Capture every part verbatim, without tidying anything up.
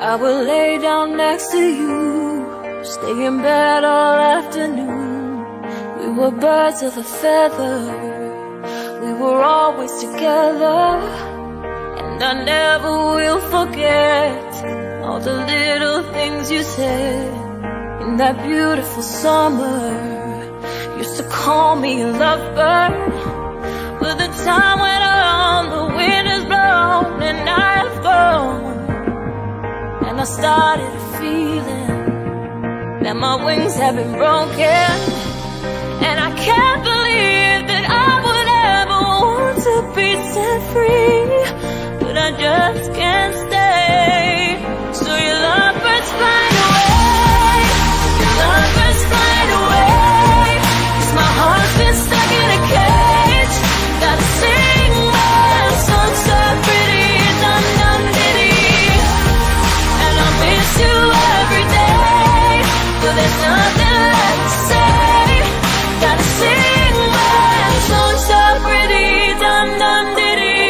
I would lay down next to you, stay in bed all afternoon. We were birds of a feather, we were always together. And I never will forget all the little things you said in that beautiful summer. Used to call me a lovebird, but the time went on, the wind has blown and I have gone. And I started feeling that my wings have been broken. And I can't believe that I would ever want to be set free, but I just can't stay. So your lovebirds flying away, your lovebirds flying away, 'cause my heart's been stuck in a cage. Gotta sing my song so pretty, dum dum diddy. And I miss you every day, but there's nothing left to say. Gotta sing my song so pretty, dum dum diddy.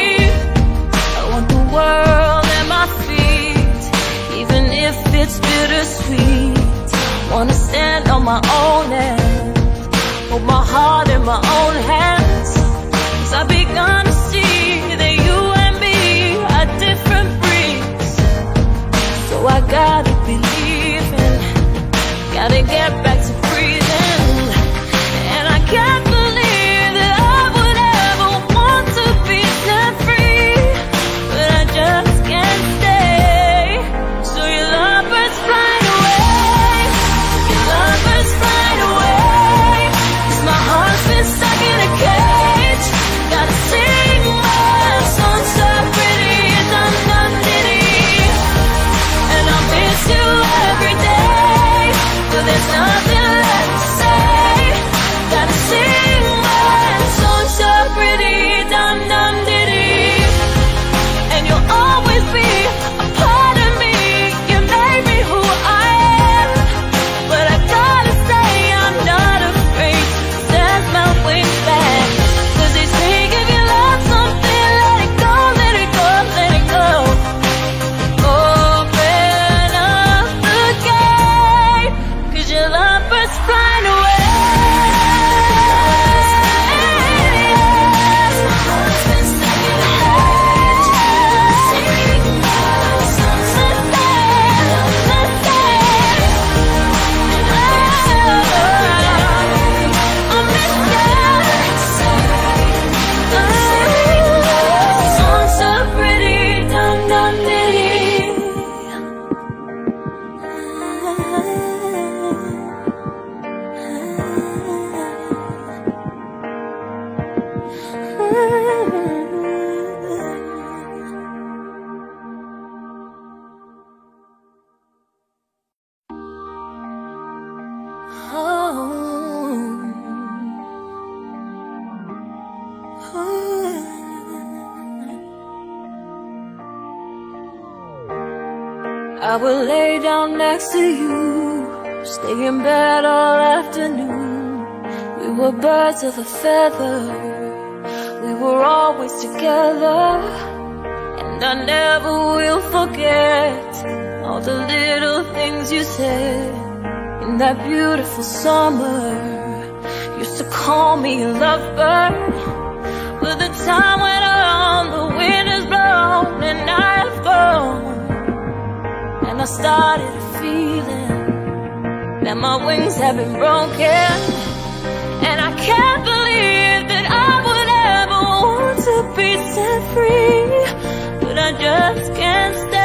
I want the world at my feet, even if it's bittersweet. Wanna stand on my own and hold my heart in my own hands. 'Cause I've begun to see that you and me are different breeds. So I gotta believe in, gotta get back to breathing. And I can't believe that I would ever want to be set free, but I just can't stay. So your lovebirds flying away, your lovebirds flying away, 'cause my heart's been stuck in a cage. Gotta sing my song so pretty, dum dum diddy. And I miss you every day, but there's nothing left to say. Gotta sing my song so pretty, dum dum diddy. And you'll always be a part of me, you made me who I am. But I gotta say I'm not afraid to stand my wings back. 'Cause they say if you love something, let it go, let it go, let it go. Open up the gate, 'cause your lovebirds flying away. I would lay down next to you, stay in bed all afternoon. We were birds of a feather, we were always together. And I never will forget all the little things you said in that beautiful summer. Used to call me a lovebird, but the time went on, the wind has blown and I have gone. And I started feeling that my wings have been broken. And I can't believe that I would ever want to be set free, but I just can't stay.